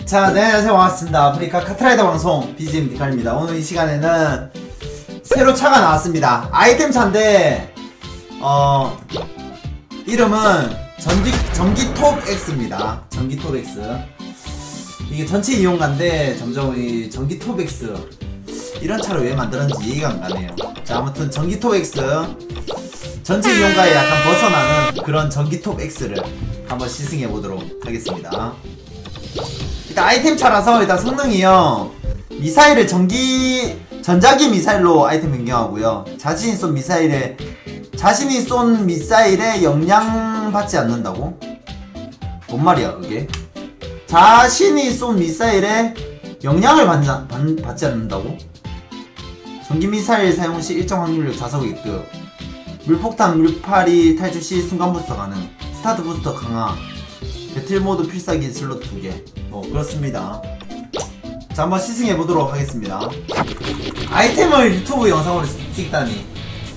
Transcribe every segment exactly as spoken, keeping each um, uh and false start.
자, 네, 안녕하세요. 반갑습니다. 아프리카 카트라이더 방송 비지엠 디칼입니다. 오늘 이 시간에는 새로 차가 나왔습니다. 아이템 차인데 어 이름은 전기, 전기톱 X입니다. 전기톱 X. 이게 전체 이용가인데 점점 이 전기톱 X 이런 차를 왜 만들었는지 이해가 안 가네요. 자, 아무튼 전기톱 X 전체 이용가에 약간 벗어나는 그런 전기톱 X를 한번 시승해 보도록 하겠습니다. 일단 아이템 차라서 일단 성능이요, 미사일을 전기 전자기 미사일로 아이템 변경하고요. 자신이 쏜 미사일에 자신이 쏜 미사일에 영향 받지 않는다고? 뭔 말이야 그게? 자신이 쏜 미사일에 영향을 받지, 받, 받지 않는다고? 전기 미사일 사용 시 일정 확률로 자석 입급, 물폭탄 물파리 탈출 시 순간 부스터 가능, 스타트 부스터 강화, 배틀 모드 필살기 슬롯 두 개. 뭐 그렇습니다. 자, 한번 시승해보도록 하겠습니다. 아이템을 유튜브 영상으로 찍다니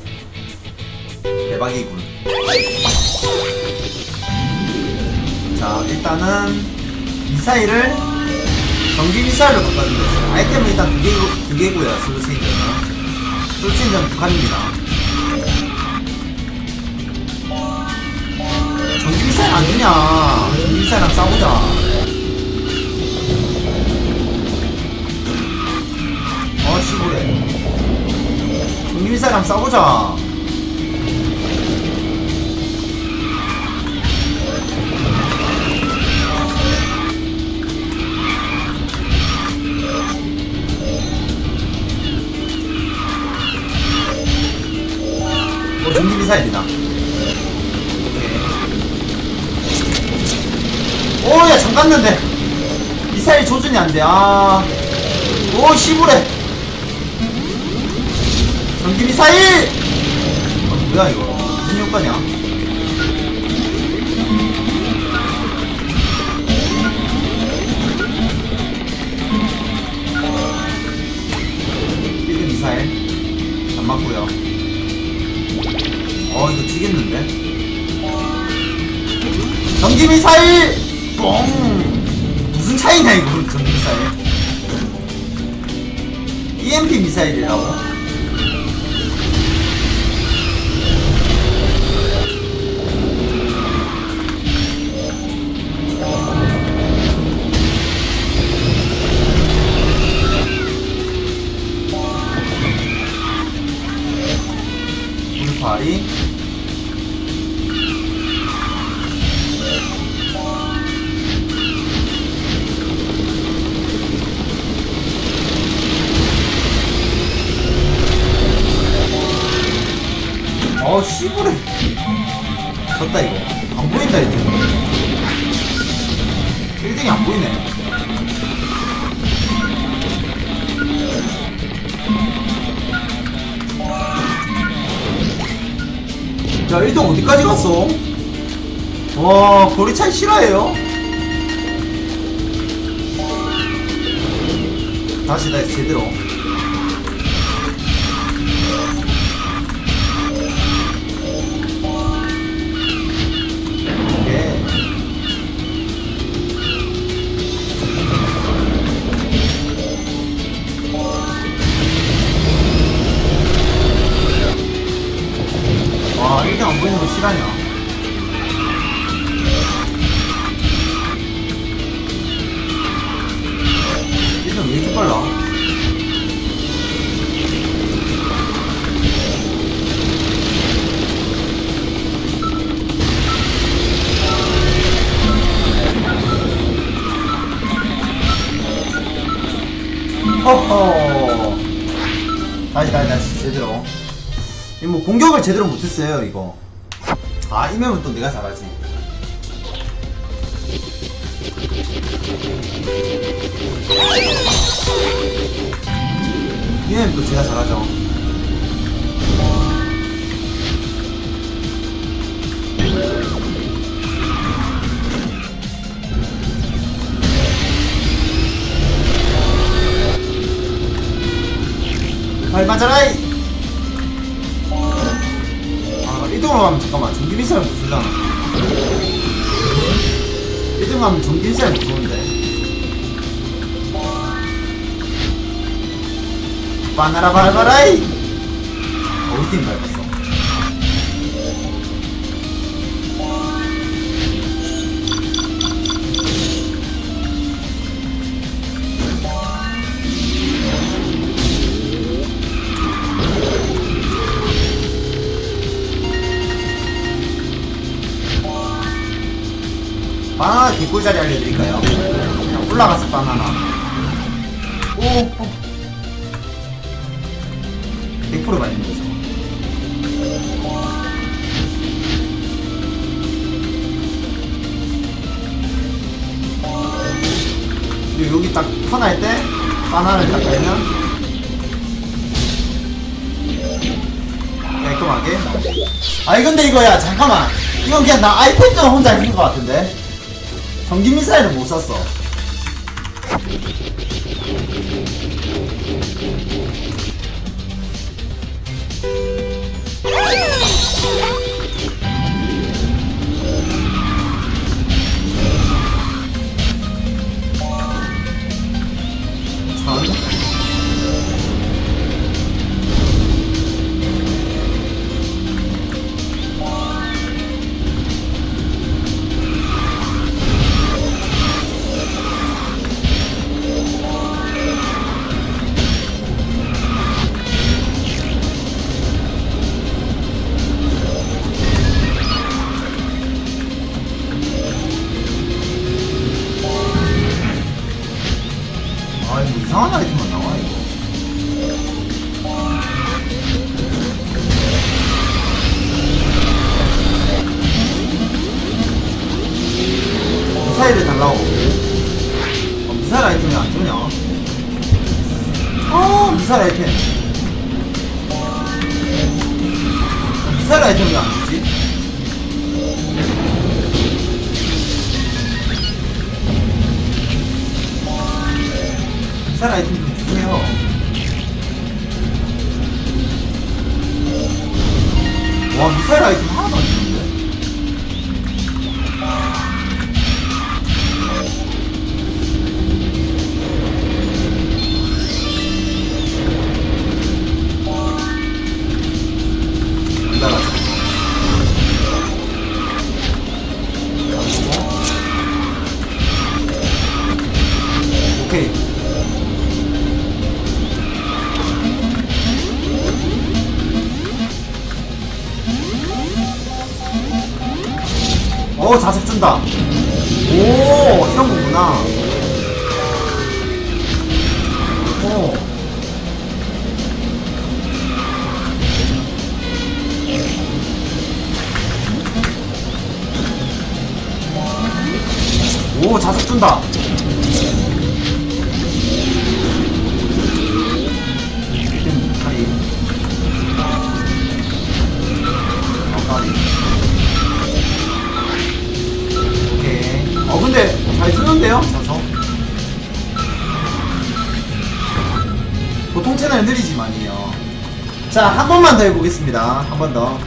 대박이군. 자, 일단은 미사일을 전기 미사일로 바꿔준다. 아이템은 일단 두 개, 두 개고요. 슬롯 체인저는 슬롯 체인저는 두 칸입니다. 전기 미사일 안 주냐? 전기 미사일이랑 싸우자. 어, 시부래. 전기 미사일이랑 싸우자. 어, 전기 미사일이다. 오, 야, 잠갔는데 미사일 조준이 안돼. 아, 오, 시부래. 전기 미사일! 어, 뭐야 이거 무슨 효과냐? 필드 미사일 안 맞고요. 어, 이거 튀겠는데? 전기 미사일! 뻥! 무슨 차이냐 이거 전기 미사일? 이엠피 미사일이라고? 물파리 어, 씨부래. 졌다 이거. 안 보인다 이제. 일 등이 안 보이네. 야, 일 등 어디까지 갔어? 와, 거리 차이 싫어해요? 다시 다시 제대로. 와, 일 등 안 보이는 거 실화냐? 일 등 왜 이렇게 빨라? 허허. 다시 다시 다시 제대로. 뭐 공격을 제대로 못했어요 이거. 아, 이 맵은 또 내가 잘하지. 이 맵은 또 제가 잘하죠. 빨리 맞아라이. 일 등으로 가면 잠깐만 전기 미사일 무서잖아. 일 등 가면 전기 미사일 무서운데. 바나라 바라바라이. 어디 팀 밟았어? 바나나 개꿀자리 알려드릴까요? 그냥 올라가서 바나나. 오, 오. 백 퍼센트 맞는 거죠. 그리고 여기 딱 턴할 때 바나나를 딱 깔면 깔끔하게. 아니 근데 이거야 잠깐만, 이건 그냥 나 아이템전 혼자 있는 것 같은데 전기 미사일은 못 쐈어. 아 이거 이상한 아이템만 나와 이거. 미사일을 달라고. 어, 미사일 아이템이 안 주냐? 어 미사일 아이템. 어, 미사일 아이템이 안 주지? 미사일 아이템 좀 주세요. 와 미사일 아이템 하나도 안 주는데? 안 달았어. 오케이. 오 자석 준다. 오 이런 거구나. 오. 오 자석 준다. 다리. 어 다리. 어 근데 잘 주는데요? 자석 보통 채널 느리지만이요. 자 한 번만 더 해보겠습니다. 한 번 더.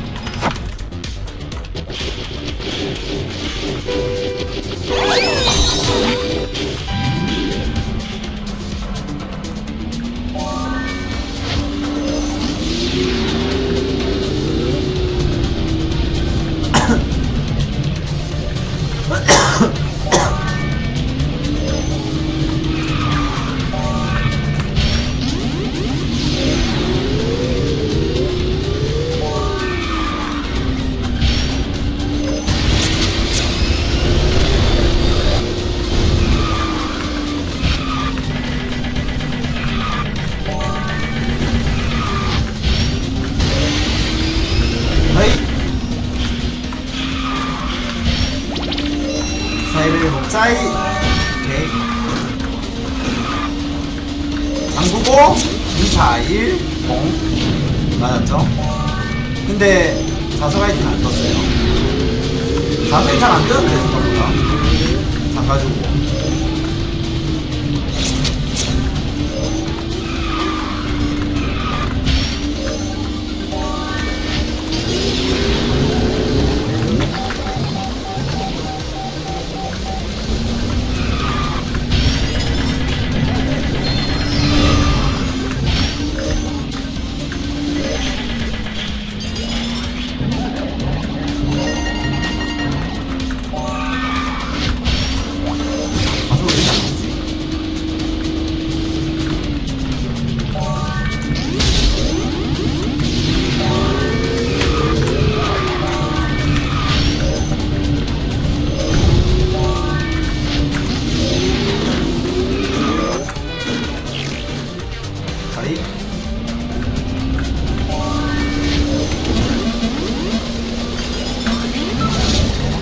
미사일을 먹자이. 오케이. 당구고 미사일 공 맞았죠? 근데 자석 아이템 안 떴어요. 자석이 잘 안 뜨는데 생각보다. 잠가주고.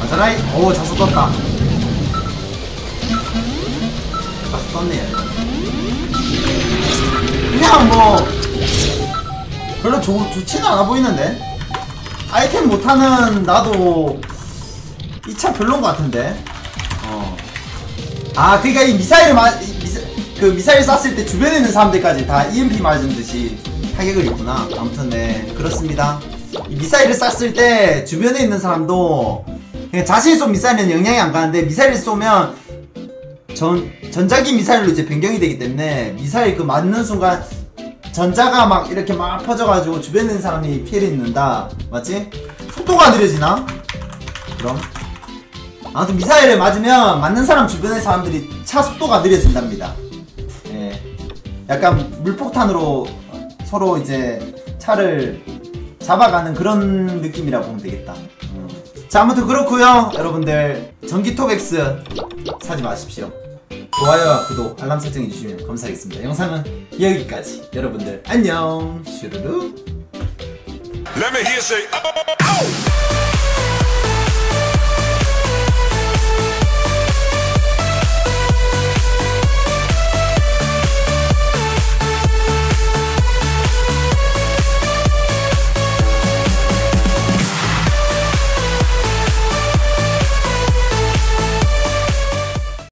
자라이. 오, 자수 떴다. 자수 떴네요. 그냥 뭐 별로 좋, 좋지는 않아 보이는데. 아이템 못하는 나도 이 차 별론 것 같은데. 어. 아, 그니까 이 미사일을 마, 미사, 그 미사일 쐈을 때 주변에 있는 사람들까지 다 이엠피 맞은 듯이 타격을 입구나. 아무튼 네, 그렇습니다. 이 미사일을 쐈을 때 주변에 있는 사람도 그냥 자신이 쏜 미사일은 영향이 안 가는데, 미사일을 쏘면 전, 전자기 미사일로 이제 변경이 되기 때문에 미사일 그 맞는 순간 전자가 막 이렇게 막 퍼져가지고 주변에 있는 사람이 피해를 입는다. 맞지? 속도가 느려지나? 그럼 아무튼 미사일을 맞으면 맞는 사람 주변의 사람들이 차 속도가 느려진답니다. 예. 약간 물폭탄으로 서로 이제 차를 잡아가는 그런 느낌이라고 보면 되겠다. 음. 자, 아무튼 그렇고요. 여러분들 전기톱 X 사지 마십시오. 좋아요와 구독, 알람 설정 해주시면 감사하겠습니다. 영상은 여기까지. 여러분들 안녕. 슈루루. Let me hear say, oh, oh.